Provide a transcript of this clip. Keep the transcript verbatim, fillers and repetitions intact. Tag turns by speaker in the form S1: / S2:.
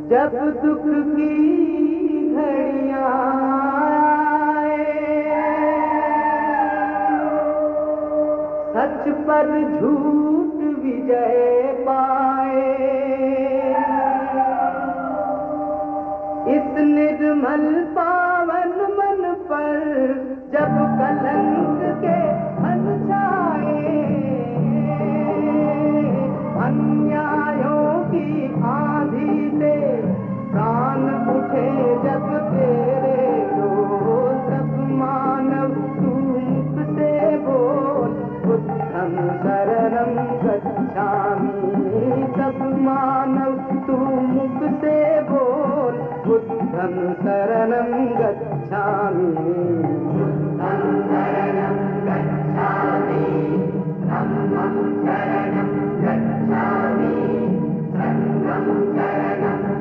S1: जब दुख की घड़ियां आए, सच पर झूठ विजय पाए। इस निर्मल पावन मन पर जब कलंक के फन छाए, अन्यायों की आंधी से प्राण उठे जब तेरे रो, सब मानव तू मुख से बोल, बुद्धं शरणं गच्छामि। सब मानव तू मुख से बोल, बुद्धं शरणं गच्छामि। बुद्धं शरणं गच्छामि, धम्मं शरणं गच्छामि, संघं शरणं